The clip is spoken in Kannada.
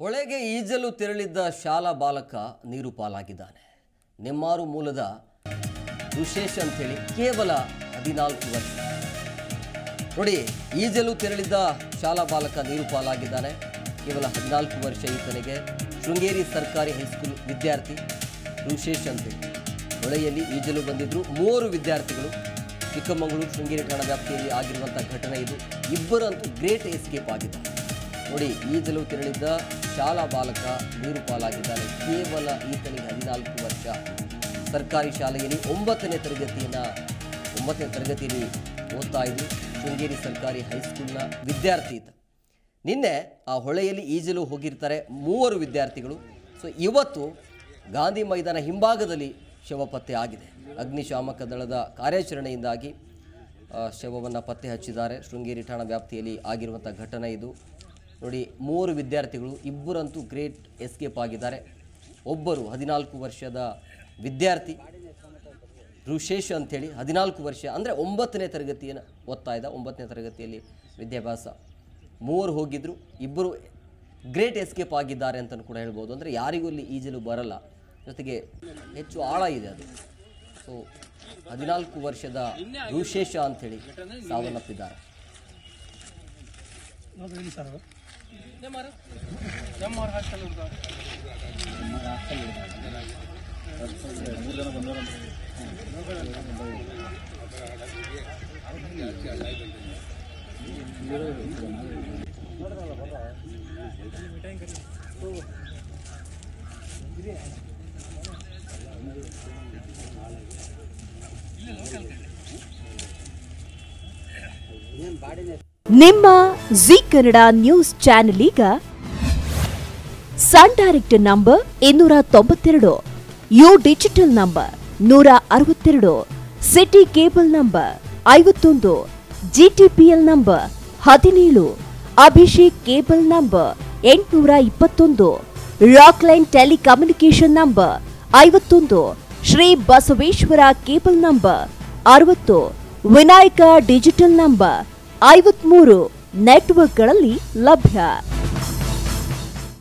ಹೊಳೆಗೆ ಈಜಲು ತೆರಳಿದ್ದ ಶಾಲಾ ಬಾಲಕ ನೀರು ಪಾಲಾಗಿದ್ದಾನೆ. ನೆಮ್ಮಾರು ಮೂಲದ ಋಷೇಶ್ ಅಂತೇಳಿ ಕೇವಲ 14 ವರ್ಷ. ನೋಡಿ, ಈಜಲು ತೆರಳಿದ್ದ ಶಾಲಾ ಬಾಲಕ ನೀರು ಪಾಲಾಗಿದ್ದಾನೆ. ಕೇವಲ 14 ವರ್ಷ ಈತನಿಗೆ. ಶೃಂಗೇರಿ ಸರ್ಕಾರಿ ಹೈಸ್ಕೂಲ್ ವಿದ್ಯಾರ್ಥಿ ಋಷೇಶ್ ಅಂತೇಳಿ ಹೊಳೆಯಲ್ಲಿ ಈಜಲು ಬಂದಿದ್ರು 3 ವಿದ್ಯಾರ್ಥಿಗಳು. ಚಿಕ್ಕಮಗಳೂರು ಶೃಂಗೇರಿ ಠಾಣಾ ವ್ಯಾಪ್ತಿಯಲ್ಲಿ ಆಗಿರುವಂಥ ಘಟನೆ ಇದು. ಇಬ್ಬರಂತೂ ಗ್ರೇಟ್ ಎಸ್ಕೇಪ್ ಆಗಿದ್ದಾರೆ. ನೋಡಿ, ಈಜಲು ತೆರಳಿದ್ದ ಶಾಲಾ ಬಾಲಕ ನೀರು ಪಾಲಾಗಿದ್ದಾನೆ. ಕೇವಲ ಈತನಿಗೆ 14 ವರ್ಷ. ಸರ್ಕಾರಿ ಶಾಲೆಯಲ್ಲಿ 9ನೇ ತರಗತಿಯಲ್ಲಿ ಓದ್ತಾ ಇದ್ದು ಶೃಂಗೇರಿ ಸರ್ಕಾರಿ ಹೈಸ್ಕೂಲ್ನ ವಿದ್ಯಾರ್ಥಿ ಈತ. ನಿನ್ನೆ ಆ ಹೊಳೆಯಲ್ಲಿ ಈಜಲು ಹೋಗಿರ್ತಾರೆ 3 ವಿದ್ಯಾರ್ಥಿಗಳು. ಸೊ ಇವತ್ತು ಗಾಂಧಿ ಮೈದಾನ ಹಿಂಭಾಗದಲ್ಲಿ ಶವ ಪತ್ತೆ ಆಗಿದೆ. ಅಗ್ನಿಶಾಮಕ ದಳದ ಕಾರ್ಯಾಚರಣೆಯಿಂದಾಗಿ ಶವವನ್ನು ಪತ್ತೆ ಹಚ್ಚಿದ್ದಾರೆ. ಶೃಂಗೇರಿ ಠಾಣಾ ವ್ಯಾಪ್ತಿಯಲ್ಲಿ ಆಗಿರುವಂಥ ಘಟನೆ ಇದು. ನೋಡಿ, 3 ವಿದ್ಯಾರ್ಥಿಗಳು, ಇಬ್ಬರಂತೂ ಗ್ರೇಟ್ ಎಸ್ಕೇಪ್ ಆಗಿದ್ದಾರೆ. ಒಬ್ಬರು 14 ವರ್ಷದ ವಿದ್ಯಾರ್ಥಿ ಋಷೇಶ್ ಅಂಥೇಳಿ 14 ವರ್ಷ, ಅಂದರೆ 9ನೇ ತರಗತಿಯನ್ನು ಓದ್ತಾ ಇದ್ದ. 9ನೇ ತರಗತಿಯಲ್ಲಿ ವಿದ್ಯಾಭ್ಯಾಸ. 3 ಹೋಗಿದ್ದರು, ಇಬ್ಬರು ಗ್ರೇಟ್ ಎಸ್ಕೇಪ್ ಆಗಿದ್ದಾರೆ ಅಂತಲೂ ಕೂಡ ಹೇಳ್ಬೋದು. ಅಂದರೆ ಯಾರಿಗೂ ಇಲ್ಲಿ ಈಜಲು ಬರಲ್ಲ, ಜೊತೆಗೆ ಹೆಚ್ಚು ಆಳ ಇದೆ ಅದು. ಸೊ 14 ವರ್ಷದ ಋಷೇಶ ಅಂಥೇಳಿ ಸಾವನ್ನಪ್ಪಿದ್ದಾರೆ. ನಿಮ್ಮ ಜಿ ಕನ್ನಡ ನ್ಯೂಸ್ ಚಾನೆಲ್ ಈಗ Sun direct number 292, U digital number 162, city cable number 51, GTPL number 17, Abhishek cable number 821, rock line telecommunication number 51, Shri Basaveshwara cable number 60, Vinayaka digital number 53 ನೆಟ್ವರ್ಕ್ಗಳಲ್ಲಿ ಲಭ್ಯ.